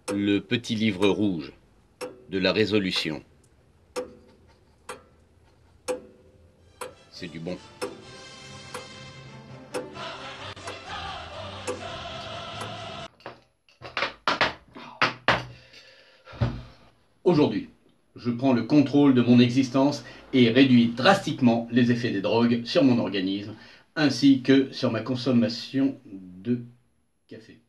Le petit livre rouge de la résolution. C'est du bon. Aujourd'hui, je prends le contrôle de mon existence et réduis drastiquement les effets des drogues sur mon organisme, ainsi que sur ma consommation de café.